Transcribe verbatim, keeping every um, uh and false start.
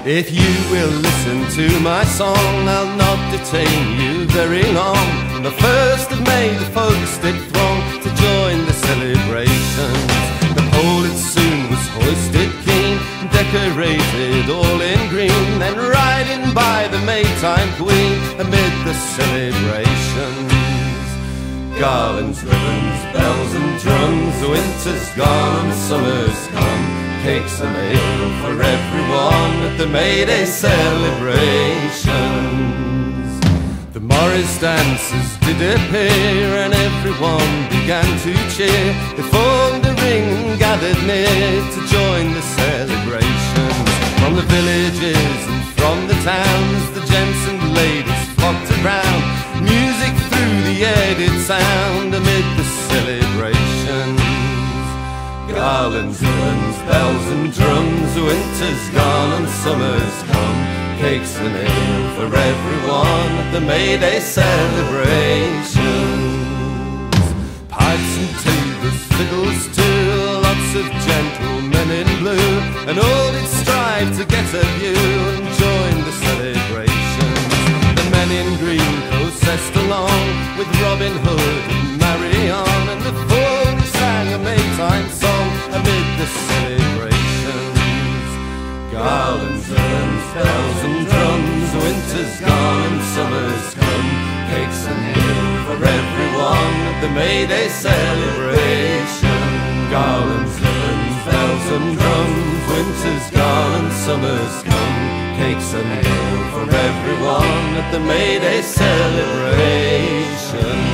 If you will listen to my song, I'll not detain you very long. On the first of May, the folks did throng to join the celebrations. The pole it soon was hoisted keen, decorated all in green, then riding by the Maytime Queen amid the celebrations. Garlands, ribbons, bells and drums, winter's gone and summer's come. Cakes and ale for everyone at the May Day celebrations. The Morris dancers did appear and everyone began to cheer. They formed a ring and gathered near to join the celebrations. From the villages and from the towns, the gents and ladies flocked around. Music through the air did sound amid the celebrations. Garlands, ribbons, bells and drums, winter's gone and summer's come. Cakes and ale for everyone at the May Day celebrations. Pipes and tubas, fiddles too, lots of gentlemen in blue, and all did strive to get a view and join the celebrations. The men in green processed along with Robin Hood and Marion, and the four sang a Maytime song amid the celebrations. Garlands, ribbons, bells and drums, winter's gone and summer's come. Cakes and ale for everyone at the May Day celebration. Garlands, ribbons, bells and drums, winter's gone and summer's come. Cakes and ale for everyone at the May Day celebration.